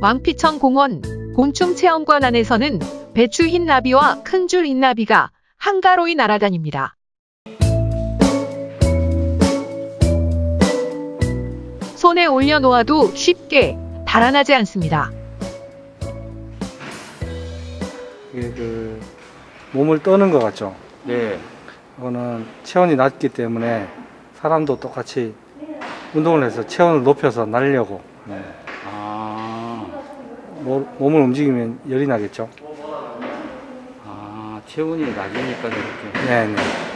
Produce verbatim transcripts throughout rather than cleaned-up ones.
왕피천 공원 곤충체험관 안에서는 배추 흰나비와 큰 줄 흰나비가 한가로이 날아다닙니다. 손에 올려놓아도 쉽게 달아나지 않습니다. 이게 그 몸을 떠는 것 같죠? 네. 이거는 체온이 낮기 때문에 사람도 똑같이 운동을 해서 체온을 높여서 날려고. 네. 아, 모, 몸을 움직이면 열이 나겠죠? 아, 체온이 낮으니까 이렇게. 네네.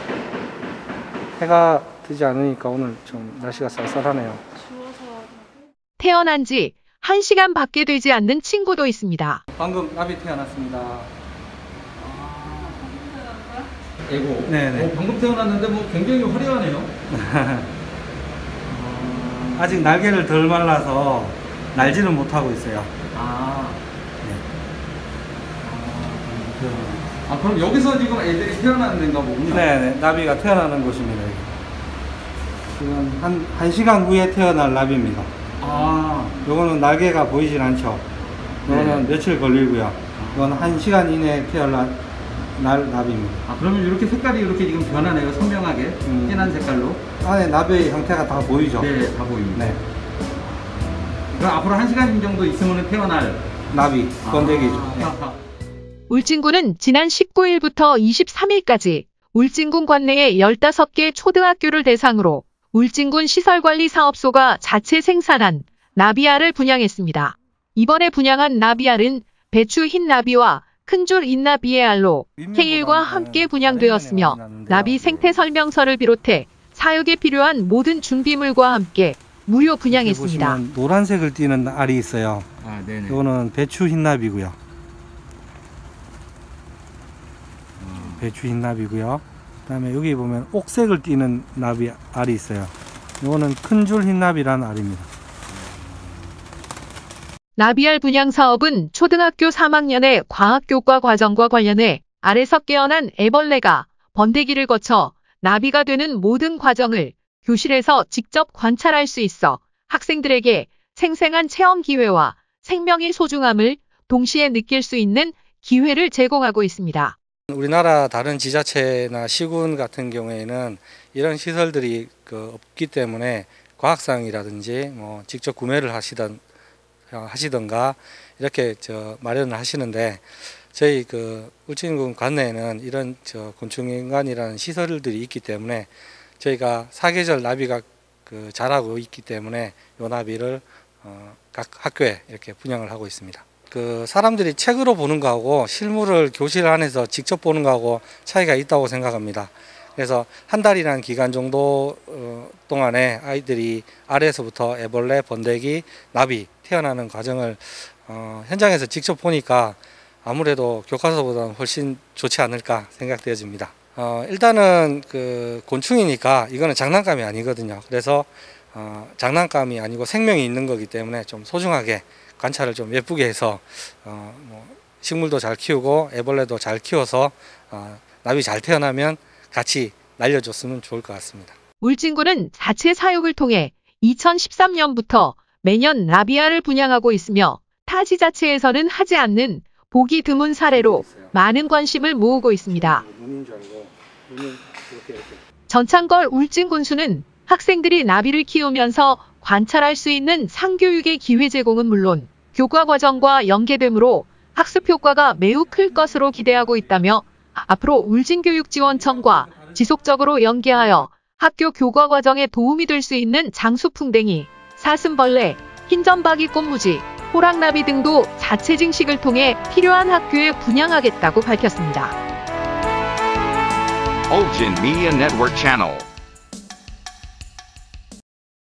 해가 뜨지 않으니까 오늘 좀 날씨가 쌀쌀하네요. 태어난 지 한 시간 밖에 되지 않는 친구도 있습니다. 방금 나비 태어났습니다. 에고. 네네. 어, 방금 태어났는데 뭐 굉장히 화려하네요. 어, 아직 날개를 덜 말라서 날지는 못하고 있어요. 아. 네. 아, 아, 그럼 여기서 지금 애들이 태어나는 데인가 보군요. 네네. 나비가 태어나는 곳입니다. 지금 한, 한 시간 후에 태어날 나비입니다. 아. 요거는 날개가 보이진 않죠. 요거는 네. 며칠 걸리고요. 이건 한 시간 이내에 태어날 날 나비입니다. 아, 그러면 이렇게 색깔이 이렇게 지금 변하네요. 선명하게. 음. 진한 색깔로. 안에 나비의 형태가 다 보이죠? 네, 다 보입니다. 네. 그럼 앞으로 한 시간 정도 있으면 태어날 나비, 번데기죠. 네. 아. 울진군은 지난 십구 일부터 이십삼 일까지 울진군 관내의 열다섯 개 초등학교를 대상으로 울진군 시설관리사업소가 자체 생산한 나비알을 분양했습니다. 이번에 분양한 나비알은 배추 흰나비와 큰 줄 흰나비의 알로 케일과 함께 분양되었으며 나비 생태 설명서를 비롯해 사육에 필요한 모든 준비물과 함께 무료 분양했습니다. 노란색을 띠는 알이 있어요. 아, 네네. 이거는 배추 흰나비고요. 배추 흰나비고요. 그다음에 여기 보면 옥색을 띠는 나비 알이 있어요. 이거는 큰 줄 흰나비라는 알입니다. 나비알 분양 사업은 초등학교 삼 학년의 과학교과 과정과 관련해 알에서 깨어난 애벌레가 번데기를 거쳐 나비가 되는 모든 과정을 교실에서 직접 관찰할 수 있어 학생들에게 생생한 체험 기회와 생명의 소중함을 동시에 느낄 수 있는 기회를 제공하고 있습니다. 우리나라 다른 지자체나 시군 같은 경우에는 이런 시설들이 그 없기 때문에 과학상이라든지 뭐 직접 구매를 하시던 하시던가 이렇게 저 마련을 하시는데 저희 그 울진군 관내에는 이런 저 곤충인간이라는 시설들이 있기 때문에 저희가 사계절 나비가 그 자라고 있기 때문에 요 나비를 어 각 학교에 이렇게 분양을 하고 있습니다. 그 사람들이 책으로 보는 거하고 실물을 교실 안에서 직접 보는 거하고 차이가 있다고 생각합니다. 그래서 한 달이라는 기간 정도 동안에 아이들이 알에서부터 애벌레, 번데기, 나비 태어나는 과정을 어 현장에서 직접 보니까 아무래도 교과서보다는 훨씬 좋지 않을까 생각되어집니다. 어 일단은 그 곤충이니까 이거는 장난감이 아니거든요. 그래서 어 장난감이 아니고 생명이 있는 거기 때문에 좀 소중하게 관찰을 좀 예쁘게 해서 어 뭐 식물도 잘 키우고 애벌레도 잘 키워서 어 나비 잘 태어나면 같이 날려줬으면 좋을 것 같습니다. 울진군은 자체 사육을 통해 이천십삼 년부터 매년 나비알을 분양하고 있으며 타 지자체에서는 하지 않는 보기 드문 사례로 많은 관심을 모으고 있습니다. 전창걸 울진군수는 학생들이 나비를 키우면서 관찰할 수 있는 상교육의 기회 제공은 물론 교과 과정과 연계되므로 학습 효과가 매우 클 것으로 기대하고 있다며 앞으로 울진교육지원청과 지속적으로 연계하여 학교 교과 과정에 도움이 될 수 있는 장수풍뎅이, 사슴벌레, 흰점박이 꽃무지, 호랑나비 등도 자체 증식을 통해 필요한 학교에 분양하겠다고 밝혔습니다. Ulgin Media Network Channel